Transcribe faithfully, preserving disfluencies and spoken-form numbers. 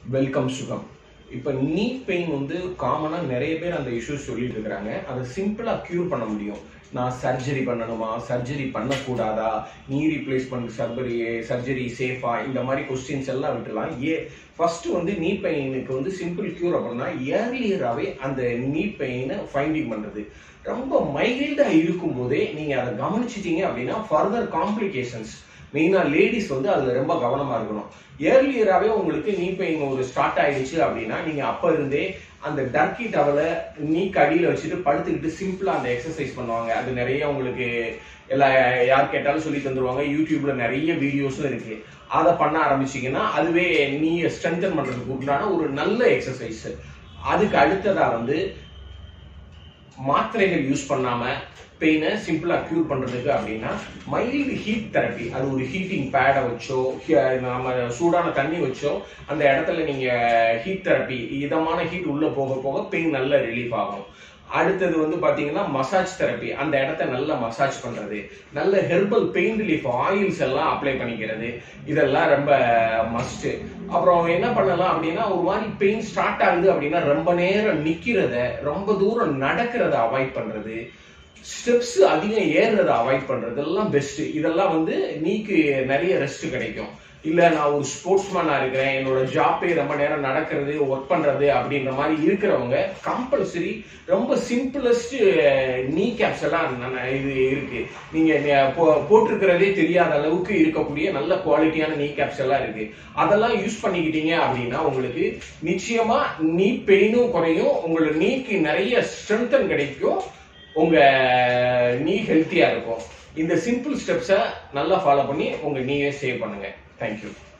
Welcome சுகம். இப்போ நீ பெயின் வந்து காமனாக நிறைய பேர் அந்த இஷ்யூஸ் சொல்லிட்டு இருக்கிறாங்க. அதை சிம்பிளாக க்யூர் பண்ண முடியும். நான் சர்ஜரி பண்ணணுமா, சர்ஜரி பண்ணக்கூடாதா, நீ ரீப்ளேஸ்மெண்ட் சர்ஜரி சர்ஜரி சேஃபா, இந்த மாதிரி கொஸ்டின்ஸ் எல்லாம் விட்டுலாம். ஏ ஃபர்ஸ்ட் வந்து நீ பெயினுக்கு வந்து சிம்பிள் க்யூர் அப்படின்னா ஏர்லியராகவே அந்த நீ பெயினை ஃபைண்டிங் பண்ணுறது. ரொம்ப மைல்டாக இருக்கும் போதே நீங்கள் அதை கவனிச்சிட்டீங்க அப்படின்னா ஃபர்தர் காம்ப்ளிகேஷன்ஸ், மெயினாக லேடிஸ் வந்து அதில் ரொம்ப கவனமாக இருக்கணும். ஏர்லியராகவே உங்களுக்கு நீ பெயின் ஒரு ஸ்டார்ட் ஆயிடுச்சு அப்படின்னா நீங்கள் அப்போ இருந்தே அந்த டர்க்கி டவலை நீக்கு அடியில் வச்சுட்டு படுத்துக்கிட்டு சிம்பிளாக அந்த எக்ஸசைஸ் பண்ணுவாங்க. அது நிறைய உங்களுக்கு எல்லா யார் கேட்டாலும் சொல்லி தந்துருவாங்க. யூடியூப்ல நிறைய வீடியோஸும் இருக்கு. அதை பண்ண ஆரம்பிச்சிங்கன்னா அதுவே நீ ஸ்ட்ரென்தன் பண்ணுறதுக்கு உண்டான ஒரு நல்ல எக்ஸசைஸ். அதுக்கு அடுத்ததாக வந்து மாத்திரைகள் யூஸ் பண்ணாம பெயினை சிம்பிளா கியூர் பண்றதுக்கு அப்படின்னா மைல்டு ஹீட் தெரப்பி. அது ஒரு ஹீட்டிங் பேடை வச்சோ நம்ம சூடான தண்ணி வச்சோ அந்த இடத்துல நீங்க ஹீட் தெரப்பி, இதமான ஹீட் உள்ள போக போக பெயின் நல்ல ரிலீஃப் ஆகும். அடுத்தது வந்து பாத்தீங்கன்னா மசாஜ் தெரப்பி. அந்த இடத்த நல்லா மசாஜ் பண்றது, நல்ல ஹெர்பல் பெயின் ரிலீஃப் ஆயில்ஸ் எல்லாம் அப்ளை பண்ணிக்கிறது, இதெல்லாம் ரொம்ப மஸ்ட். அப்புறம் என்ன பண்ணலாம் அப்படின்னா, ஒரு மாதிரி பெயின் ஸ்டார்ட் ஆகுது அப்படின்னா ரொம்ப நேரம் நிக்கிறத, ரொம்ப தூரம் நடக்கிறத அவாய்ட் பண்றது, ஸ்டெப்ஸ் அதிகம் ஏறுறத அவாய்ட் பண்றது எல்லாம் பெஸ்ட். இதெல்லாம் வந்து நீக்கு நிறைய ரெஸ்ட் கிடைக்கும். இல்ல நான் ஒரு ஸ்போர்ட்ஸ்மேனா இருக்கிறேன், என்னோட ஜாப்பே ரொம்ப நேரம் நடக்கிறது, ஒர்க் பண்றது அப்படின்ற மாதிரி இருக்கிறவங்க கம்பல்சரி ரொம்ப சிம்பிளஸ்ட் நீ கேப்ஸ் எல்லாம் இது இருக்கு. நீங்க போட்டிருக்கிறதே தெரியாத அளவுக்கு இருக்கக்கூடிய நல்ல குவாலிட்டியான நீ கேப்ஸ் எல்லாம் இருக்கு. அதெல்லாம் யூஸ் பண்ணிக்கிட்டீங்க அப்படின்னா உங்களுக்கு நிச்சயமா நீ பெயினும் குறையும், உங்களோட நீக்கு நிறைய ஸ்ட்ரென்தன் கிடைக்கும், உங்க நீ ஹெல்த்தியா இருக்கும். இந்த சிம்பிள் ஸ்டெப்ஸை நல்லா ஃபாலோ பண்ணி உங்க நீயே சேவ் பண்ணுங்க. Thank you.